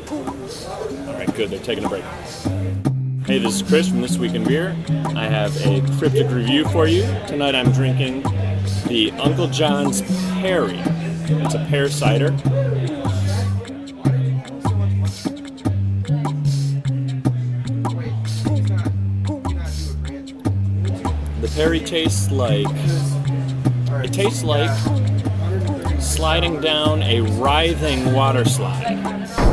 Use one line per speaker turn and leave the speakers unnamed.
Alright, good, they're taking a break. Hey, this is Chris from This Week in Beer. I have a Cryptic review for you. Tonight I'm drinking the Uncle John's Peary. It's a pear cider. The Peary tastes like sliding down a writhing water slide.